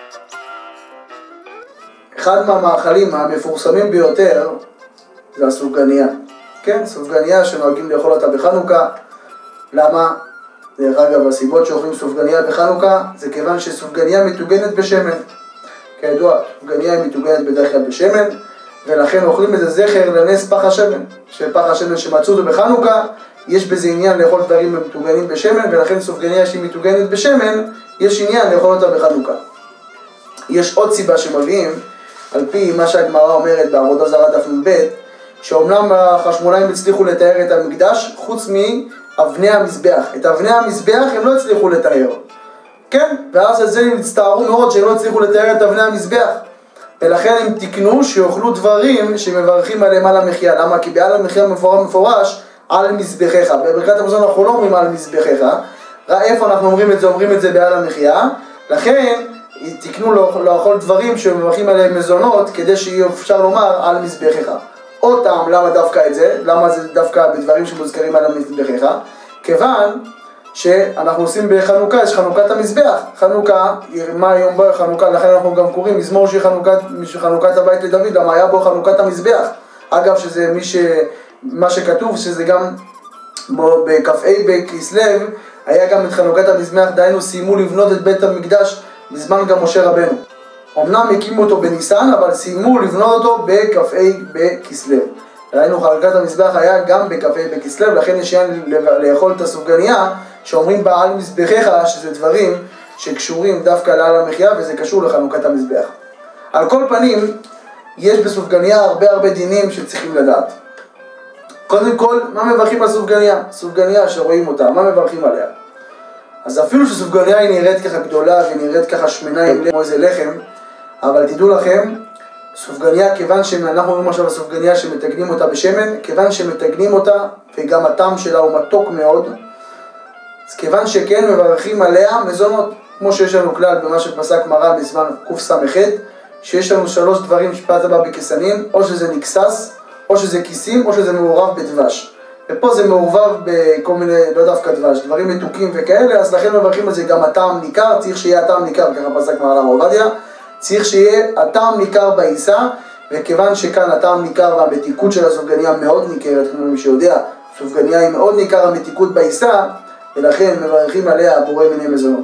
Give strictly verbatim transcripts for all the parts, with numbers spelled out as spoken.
אחד מהמאכלים המפורסמים ביותר זה הסופגניה. כן, סופגניה שנוהגים לאכול אותה בחנוכה. למה? דרך אגב, הסיבות שאוכלים סופגניה בחנוכה זה כיוון שסופגניה מטוגנת בשמן. כידוע, סופגניה היא מטוגנת בדרך כלל בשמן, ולכן אוכלים איזה זכר לנס פח השמן. שפח השמן שמצאו אותו בחנוכה, יש בזה עניין לאכול דברים מטוגנים בשמן, ולכן סופגניה שהיא מטוגנת בשמן, יש עניין לאכול אותה בחנוכה. יש עוד סיבה שמביאים, על פי מה שהגמרא אומרת בעבודה זרה דף נ"ב, שאומנם החשמונאים הצליחו לתאר את המקדש חוץ מאבני המזבח. את אבני המזבח הם לא הצליחו לתאר. כן? ואז על זה הם הצטערו מאוד שהם לא הצליחו לתאר את אבני המזבח. ולכן הם תקנו שיאכלו דברים שמברכים עליהם על המחיה. למה? כי בעל המחיה מפורש מפורש על מזבחיך. בברכת המזון אנחנו לא אומרים על מזבחיך. איפה אנחנו אומרים את זה? אומרים את זה בעל המחיה. לכן תקנו לאכול דברים שמברכים עליהם מזונות כדי שיהיה אפשר לומר על מזבחיך. עוד טעם, למה דווקא את זה? למה זה דווקא בדברים שמוזכרים על המזבחיך? כיוון שאנחנו עושים בחנוכה, יש חנוכת המזבח. חנוכה, מה היום בו חנוכה? לכן אנחנו גם קוראים מזמור של חנוכת, חנוכת הבית לדוד, למה היה בו חנוכת המזבח. אגב, שזה מי ש... מה שכתוב, שזה גם בכ"ה בכסלו, היה גם את חנוכת המזבח, דהיינו סיימו לבנות את בית המקדש בזמן גם משה רבנו. אמנם הקימו אותו בניסן, אבל סיימו לבנות אותו בכ"ה בכסלו. ראינו חנוכת המזבח היה גם בכ"ה בכסלו, לכן יש לאכול את הסופגניה שאומרים בה על מזבחיך, שזה דברים שקשורים דווקא לעל המחיה, וזה קשור לחנוכת המזבח. על כל פנים, יש בסופגניה הרבה הרבה דינים שצריכים לדעת. קודם כל, מה מברכים על סופגניה? סופגניה שרואים אותה, מה מברכים עליה? אז אפילו שסופגניה היא נראית ככה גדולה ונראית ככה שמנה עם כמו איזה לחם, אבל תדעו לכם, סופגניה, כיוון שאנחנו אומרים עכשיו הסופגניה שמתגנים אותה בשמן, כיוון שמתגנים אותה וגם הטעם שלה הוא מתוק מאוד, אז כיוון שכן מברכים עליה מזונות, כמו שיש לנו כלל במה שפסק מרן בזמן קס"ח, שיש לנו שלוש דברים שפעת הבא בכסנים, או שזה נקסס, או שזה כיסים, או שזה מעורב בדבש. ופה זה מעורבב בכל מיני, לא דווקא דבש, דברים מתוקים וכאלה, אז לכן מברכים על זה גם הטעם ניכר, צריך שיהיה הטעם ניכר, ככה פסק מרן הרב עובדיה, צריך שיהיה הטעם ניכר בעיסה, וכיוון שכאן הטעם ניכר והמתיקות של הסופגניה מאוד ניכרת, כמו מי שיודע, סופגניה היא מאוד ניכר המתיקות בעיסה, ולכן מברכים עליה בורא מיני מזונות.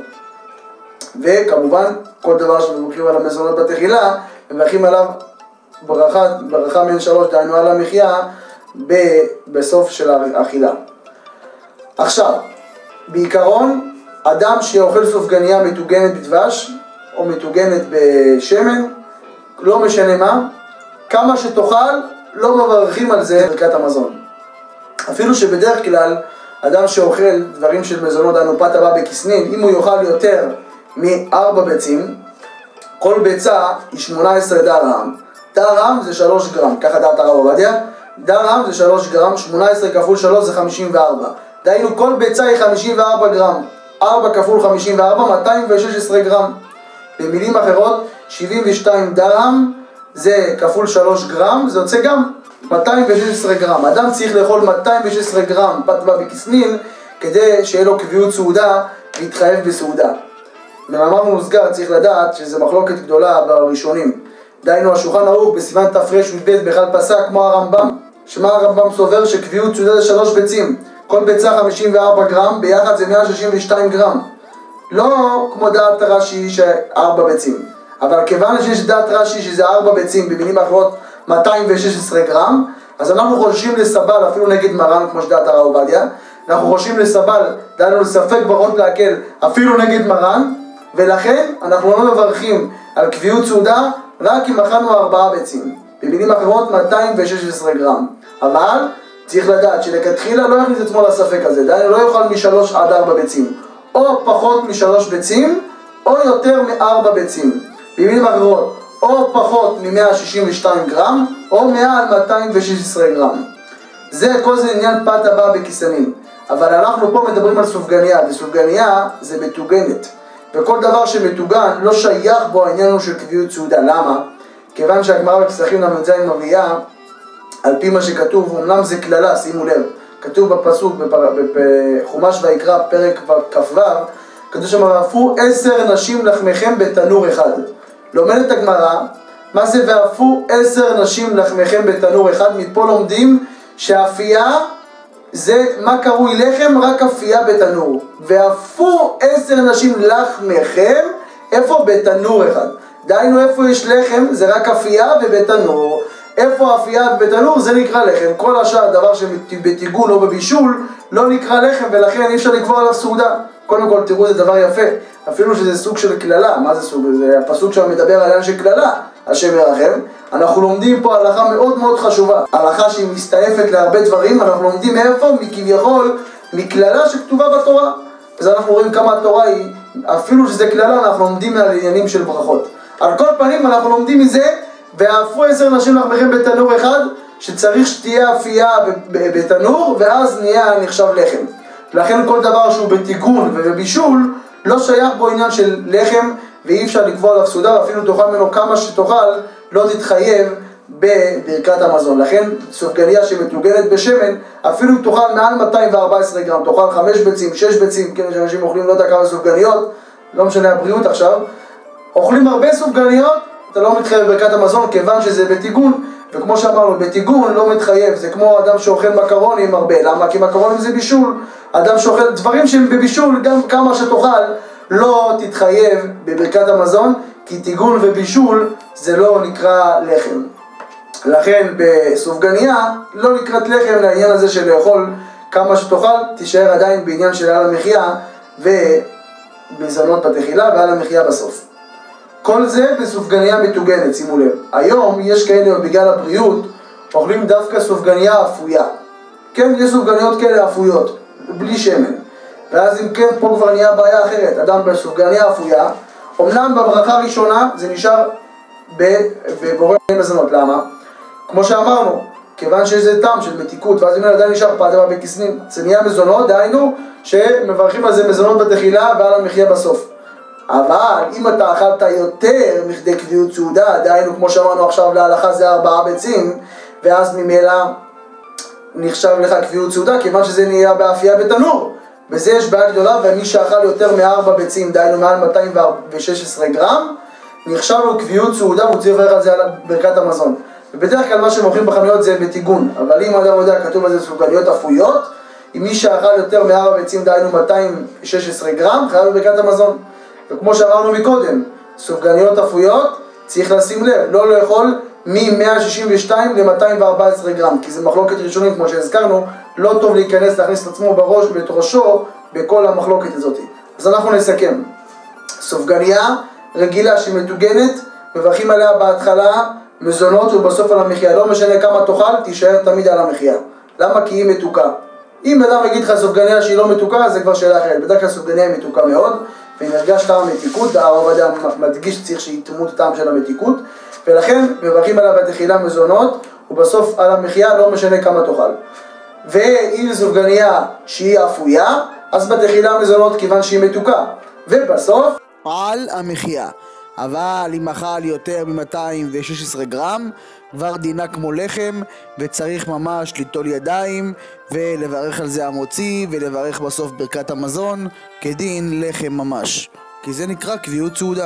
וכמובן, כל דבר שמברכים על המזונות בתחילה, מברכים עליו ברכה, ברכה מן שלוש, דהיינו על המחיה, בסוף של האכילה. עכשיו, בעיקרון, אדם שאוכל סופגניה מטוגנת בדבש, או מטוגנת בשמן, לא משנה מה, כמה שתאכל, לא מברכים על זה ברכת המזון. אפילו שבדרך כלל, אדם שאוכל דברים של מזונות, דהיינו פת הבא בכסנין, אם הוא יאכל יותר מארבע ביצים, כל ביצה היא שמונה עשרה דרהם. דרהם זה שלוש גרם, ככה דעת הרב עובדיה, דרהם זה שלוש גרם, שמונה עשרה כפול שלוש זה חמישים וארבע. דהיינו כל ביצה היא חמישים וארבע גרם, ארבע כפול חמישים וארבע, מאתיים ושש עשרה גרם. במילים אחרות, שבעים ושתיים דרהם זה כפול שלוש גרם, זה יוצא גם מאתיים ושש עשרה גרם. אדם צריך לאכול מאתיים ושש עשרה גרם פת הבא בכסנין, כדי שיהיה לו קביעות סעודה להתחייב בסעודה. במאמר מוסגר צריך לדעת שזה מחלוקת גדולה בראשונים. דהיינו השולחן ערוך בסימן תר"ב בכלל פסק כמו הרמב"ם, שמה הרמב"ם סובר שקביעות סעודה זה שלוש ביצים, כל ביצה חמישים וארבע גרם, ביחד זה מאה שישים ושתיים גרם. לא כמו דעת רש"י שארבע ביצים, אבל כיוון שיש דעת רש"י שזה ארבע ביצים, במילים אחרות מאתיים ושש עשרה גרם, אז אנחנו חוששים לסבל אפילו נגד מרן כמו שדעת הרב עובדיה, אנחנו חוששים לסבל, דהיינו לספק ברות להקל אפילו נגד מרן, ולכן אנחנו לא מברכים על קביעות סעודה רק אם אכלנו ארבעה ביצים, במילים אחרות מאתיים ושש עשרה גרם. אבל צריך לדעת שלכתחילה לא יכניס את עצמו לספק הזה, דהיינו לא יאכל משלוש עד ארבע ביצים, או פחות משלוש ביצים, או יותר מארבע ביצים. במילים אחרות, או פחות מ-מאה שישים ושתיים גרם, או מעל מאתיים ושש עשרה גרם. זה כל זה עניין פת הבא בכסנים. אבל אנחנו פה מדברים על סופגניה, וסופגניה זה מטוגנת. וכל דבר שמטוגן לא שייך בו העניין הוא של קביעות סעודה. למה? כיוון שהגמרא בפסחים ל"ז מביאה, על פי מה שכתוב, אמנם זה כללה, שימו לב, כתוב בפסוק, בחומש ויקרא פרק כ"ו, כתוב שם, ואפו עשר נשים לחמכם בתנור אחד. לומדת הגמרא, מה זה ואפו עשר נשים לחמכם בתנור אחד? מפה לומדים שאפייה זה מה קרוי לחם? רק אפייה בתנור. ואפו עשר נשים לחמכם, איפה? בתנור אחד. דהיינו איפה יש לחם? זה רק אפייה ובתנור. איפה אפייה ובתנור? זה נקרא לחם. כל השאר דבר שבטיגון או בבישול לא נקרא לחם, ולכן אי אפשר לקבוע עליו סעודה. קודם כל תראו, זה דבר יפה, אפילו שזה סוג של כללה. מה זה סוג? זה הפסוק שם מדבר על עניין של כללה, השם ירחם. אנחנו לומדים פה הלכה מאוד מאוד חשובה, הלכה שהיא מסתעפת להרבה דברים. אנחנו לומדים מאיפה? מכביכול מכללה שכתובה בתורה. אז אנחנו רואים כמה התורה היא, אפילו שזה כללה, אנחנו לומדים על עניינים של ברכות. על כל פנים אנחנו לומדים מזה, ואפו עשר נשים לחמכם בתנור אחד, שצריך שתהיה אפייה בתנור, ואז נהיה נחשב לחם. לכן כל דבר שהוא בתיגון ובבישול לא שייך בו עניין של לחם, ואי אפשר לקבוע עליו סעודה, ואפילו תאכל ממנו כמה שתאכל, לא תתחייב בברכת המזון. לכן סופגניה שמתוגנת בשמן, אפילו תאכל מעל מאתיים וארבע עשרה גרם, תאכל חמש ביצים, שש ביצים, כן, שאנשים אוכלים לא יודע כמה סופגניות, לא משנה הבריאות עכשיו, אוכלים הרבה סופגניות, אתה לא מתחייב בברכת המזון, כיוון שזה בתיגון. וכמו שאמרנו, בתיגון לא מתחייב. זה כמו אדם שאוכל מקרונים הרבה. למה? כי מקרונים זה בישול. אדם שאוכל דברים שהם בבישול, גם כמה שתאכל, לא תתחייב בברכת המזון, כי תיגון ובישול זה לא נקרא לחם. לכן בסופגניה לא נקראת לחם. לעניין הזה של לאכול כמה שתאכל, תישאר עדיין בעניין של על המחיה ובזונות בתחילה ועל המחיה בסוף. כל זה בסופגניה מתוגנת, שימו לב. היום יש כאלה בגלל הבריאות אוכלים דווקא סופגניה אפויה. כן, יש סופגניות כאלה אפויות, בלי שמן. ואז אם כן, פה כבר נהיה בעיה אחרת. אדם בסופגניה אפויה, אומנם בברכה הראשונה זה נשאר בבורא מזונות. למה? כמו שאמרנו, כיוון שיש זה טעם של מתיקות, ואז אם עדיין נשאר פרדמה בכסנים, זה נהיה מזונות, דהיינו שמברכים על זה מזונות בתחילה ועל המחיה בסוף. אבל אם אתה אכלת יותר מכדי קביעות סעודה, דהיינו כמו שאמרנו עכשיו להלכה זה ארבעה ביצים, ואז ממילא נחשב לך קביעות סעודה, כיוון שזה נהיה באפייה בתנור. בזה יש בעיה גדולה, ומי שאכל יותר מארבע ביצים, דהיינו מעל מאתיים ושש עשרה גרם, נחשב לו קביעות סעודה, הוא צריך לברך על זה על ברכת המזון. ובדרך כלל מה שמוכרים בחנויות זה בתיגון, אבל אם אדם יודע, כתוב על זה סופגניות אפויות, אם מי שאכל יותר מארבע ביצים, דהיינו מאתיים ושש עשרה גרם, חייב בברכת המזון. וכמו שאמרנו מקודם, סופגניות אפויות צריך לשים לב, לא לאכול מ-מאה שישים ושתיים ל-מאתיים וארבע עשרה גרם, כי זה מחלוקת ראשונית כמו שהזכרנו, לא טוב להיכנס, להכניס את עצמו בראש ואת ראשו בכל המחלוקת הזאת. אז אנחנו נסכם. סופגניה רגילה שמתוגנת, מברכים עליה בהתחלה מזונות ובסוף על המחיה. לא משנה כמה תאכל, תישאר תמיד על המחיה. למה? כי היא מתוקה. אם אדם יגיד לך סופגניה שהיא לא מתוקה, זה כבר שאלה אחרת. בדרך כלל סופגניה היא מתוקה מאוד, והיא נרגש טעם המתיקות, הרב עובדיה מדגיש שצריך שיתמו את הטעם של המתיקות, ולכן מברכים עליה בתחילה מזונות, ובסוף על המחיה לא משנה כמה תאכל. ואם סופגניה שהיא אפויה, אז בתחילה מזונות כיוון שהיא מתוקה, ובסוף על המחיה. אבל אם אכל יותר מ-מאתיים ושש עשרה גרם, כבר דינה כמו לחם, וצריך ממש ליטול ידיים ולברך על זה המוציא, ולברך בסוף ברכת המזון כדין לחם ממש, כי זה נקרא קביעות סעודה.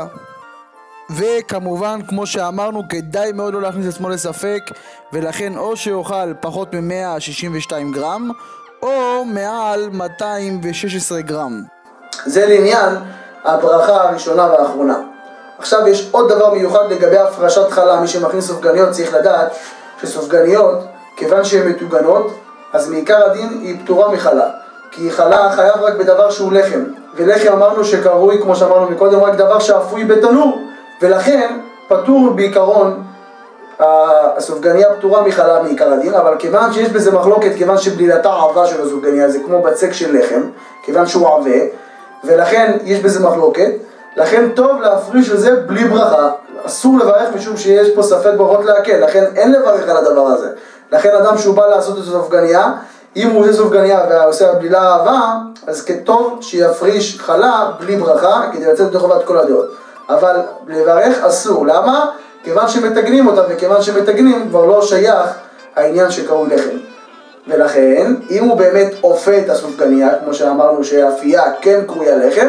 וכמובן כמו שאמרנו, כדאי מאוד לא להכניס עצמו לספק, ולכן או שאוכל פחות מ-מאה שישים ושתיים גרם או מעל מאתיים ושש עשרה גרם. זה לעניין הברכה הראשונה והאחרונה. עכשיו יש עוד דבר מיוחד לגבי הפרשת חלה. מי שמכניס סופגניות צריך לדעת שסופגניות, כיוון שהן מתוגנות, אז מעיקר הדין היא פטורה מחלה, כי חלה חייב רק בדבר שהוא לחם, ולחם אמרנו שקרוי, כמו שאמרנו מקודם, רק דבר שאפוי בתנור, ולכן פטור בעיקרון הסופגניה פטורה מחלה מעיקר הדין. אבל כיוון שיש בזה מחלוקת, כיוון שבלילתה עבה של הסופגניה, זה כמו בצק של לחם, כיוון שהוא עבה, ולכן יש בזה מחלוקת, לכן טוב להפריש את זה בלי ברכה. אסור לברך משום שיש פה ספק ברכות להקל, לכן אין לברך על הדבר הזה. לכן אדם שהוא בא לעשות את הסופגניה, אם הוא עושה סופגניה ועושה בלילה אהבה, אז כטוב שיפריש חלה בלי ברכה, כדי לצאת בתוך חובת כל הדעות. אבל לברך אסור. למה? כיוון שמתגנים אותה, וכיוון שמתגנים כבר לא שייך העניין שקראו לחם. ולכן, אם הוא באמת אופה את הסופגניה, כמו שאמרנו שאפייה כן קרויה לחם,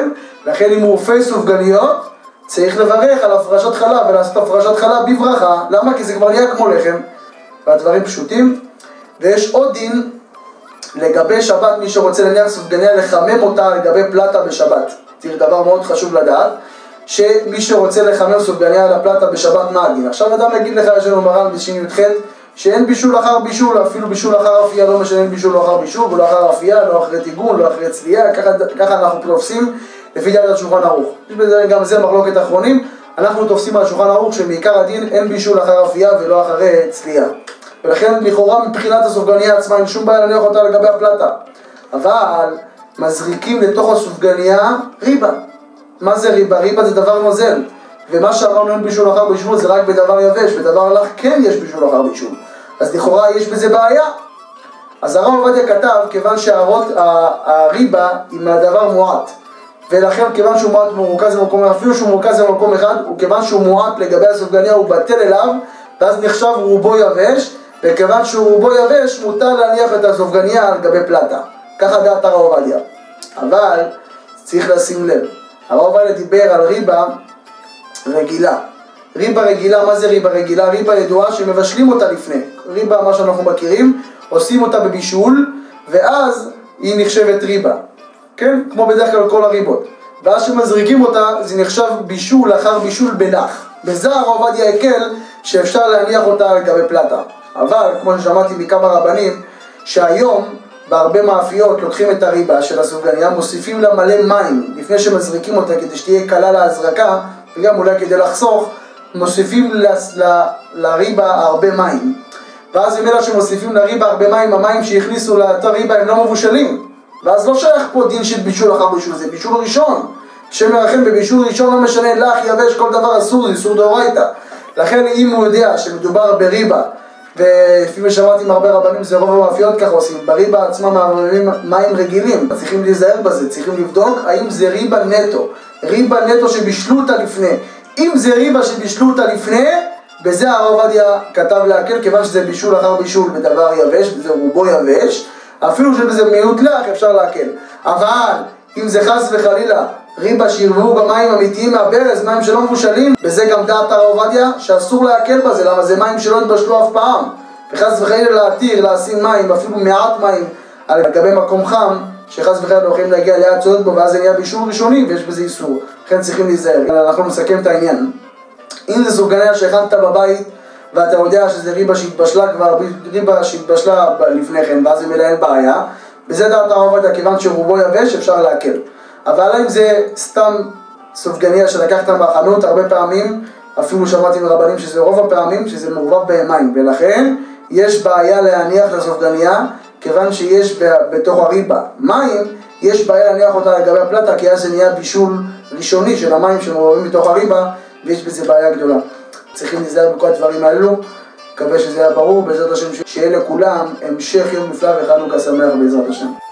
לכן אם הוא אופה סופגניות, צריך לברך על הפרשת חלב ולעשות הפרשת חלב בברכה. למה? כי זה כבר נהיה כמו לחם, והדברים פשוטים. ויש עוד דין לגבי שבת, מי שרוצה להניח סופגניה לחמם אותה לגבי פלטה בשבת. זה דבר מאוד חשוב לדעת, שמי שרוצה לחמם סופגניה על הפלטה בשבת, מה הדין? עכשיו אדם יגיד לך, יש לנו מרן בשין י"ח, שאין בישול אחר בישול, אפילו בישול אחר אפייה, לא משנה אין בישול אחר בישול, ולא אחר אפייה, לא אחרי טיגון, לא אחרי צלייה, ככה, ככה אנחנו תופסים לפי דעת השולחן ערוך. גם זה מחלוקת אחרונים, אנחנו תופסים על השולחן ערוך שמעיקר הדין אין בישול אחר אפייה ולא אחרי צלייה. ולכן לכאורה מבחינת הסופגניה עצמה אין שום בעיה להניח אותה לגבי הפלטה. אבל מזריקים לתוך הסופגניה ריבה. מה זה ריבה? ריבה זה דבר נוזל. ומה שאמרנו אין בישול אחר בישול זה רק בדבר יבש, בדבר הלך כן יש בישול אחר בישול. אז לכאורה יש בזה בעיה. אז הרב עובדיה כתב, כיוון שהריבה היא מהדבר מועט, ולכן כיוון שהוא מועט מרוכז במקום אחד, אפילו שהוא מרוכז במקום אחד, וכיוון שהוא מועט לגבי הסופגניה הוא בטל אליו, ואז נחשב רובו יבש, וכיוון שהוא רובו יבש מותר להניח את הסופגניה על גבי פלטה. ככה דעת הרב עובדיה. אבל צריך לשים לב, הרב עובדיה דיבר על ריבה רגילה. ריבה רגילה, מה זה ריבה רגילה? ריבה ידועה שמבשלים אותה לפני. ריבה, מה שאנחנו מכירים, עושים אותה בבישול, ואז היא נחשבת ריבה. כן? כמו בדרך כלל כל הריבות. ואז שמזריקים אותה, זה נחשב בישול אחר בישול בלח. בזה הרב עובדיה הקל שאפשר להניח אותה על גבי פלטה. אבל, כמו ששמעתי מכמה רבנים, שהיום בהרבה מאפיות לוקחים את הריבה של הסופגניה, מוסיפים לה מלא מים לפני שמזריקים אותה כדי שתהיה קלה להזרקה, וגם אולי כדי לחסוך, מוסיפים ל- ל- לריבה הרבה מים. ואז אם אלא שמוסיפים לריבה הרבה מים, המים שהכניסו לאותה ריבה הם לא מבושלים. ואז לא שייך פה דין של בישול אחר בישול, זה בישול ראשון. שמרחם בבישול ראשון לא משנה לך, יבש, כל דבר אסור, זה איסור דאורייתא. לכן אם הוא יודע שמדובר בריבה, ולפי מה שמעתי עם הרבה רבנים זה רוב המאפיות ככה עושים, בריבה עצמה מערבבים מים רגילים, צריכים להיזהר בזה, צריכים לבדוק האם זה ריבה נטו, ריבה נטו שבישלו אותה לפני. אם זה ריבה שבישלו אותה לפני, בזה הרב עובדיה כתב להקל, כיוון שזה בישול אחר בישול בדבר יבש, זה רובו יבש, אפילו שבזה מיעוט לך אפשר להקל. אבל אם זה חס וחלילה ריבה שירבו במים אמיתיים מהברז, מים שלא מבושלים, בזה גם דעת הרב עובדיה שאסור להקל בזה, למה זה מים שלא התבשלו אף פעם. וחס וחלילה להתיר, לשים מים, אפילו מעט מים על גבי מקום חם, שחס וחלילה לא יכולים להגיע ליד צודק בו, ואז זה נהיה בישול ראשוני ויש בזה איסור. לכן צריכים להיזהר. אנחנו נסכם את העניין. אם זה סופגניה שהכנת בבית ואתה יודע שזה ריבה שהתבשלה כבר, ריבה שהתבשלה לפני כן, ואז זה מלא אין בעיה, בזה דעת הרב עובדיה, כיוון שרובו יבש אפשר להקל. אבל אם זה סתם סופגניה שלקחת מהחנות, הרבה פעמים, אפילו שמעתי מרבנים שזה רוב הפעמים, שזה מעורבב במים, ולכן יש בעיה להניח לסופגניה, כיוון שיש בתוך הריבה מים, יש בעיה להניח אותה לגבי הפלטה, כי אז זה נהיה בישול ראשוני של המים שמעורבים בתוך הריבה, ויש בזה בעיה גדולה. צריכים להיזהר בכל הדברים האלו, מקווה שזה היה ברור, בעזרת השם שיהיה לכולם המשך יום נפלא וחנוכה שמח בעזרת השם.